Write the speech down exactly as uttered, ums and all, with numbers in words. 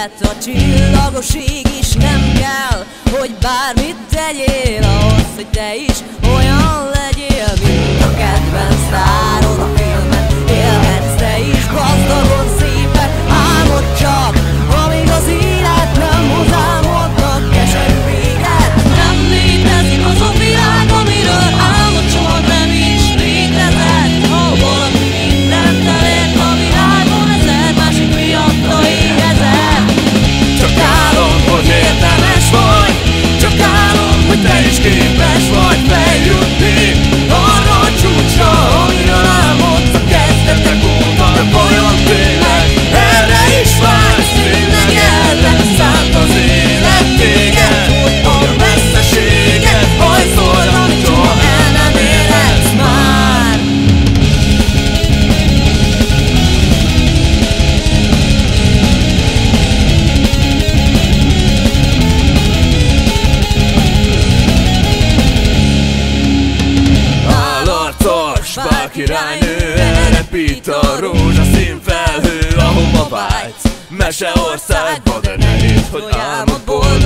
élet, a csillagos ég is nem kell, hogy bármit tegyél ahhoz, hogy te is olyan legyél, mint a kedvenc sztárod a filmet. Élhetsz te is gazdagon, szépen, álmod csak, amíg az élet nem hoz álmodnak keserű véget. Nem létezik az a világ, amiről álmod soha nem is létezett. Ha valaki mindent elért a világon, ezer másik miatta éhezett. Csak álom, hogy érdemes vagy, csak álom, hogy te is képes vagy feljutni arra a csúcsra, amiről álmodsz a kezdetek óta. De vajon tényleg erre is vársz? Tényleg erre szánt az élet téged, hogy a messzeséget hajszold, amit soha el nem érhetsz már. Állarcos bálkirálynő, elrepít a rózsaszín felhő, ahova vágysz. Meseországba, de ne hidd, hogy álmod boldog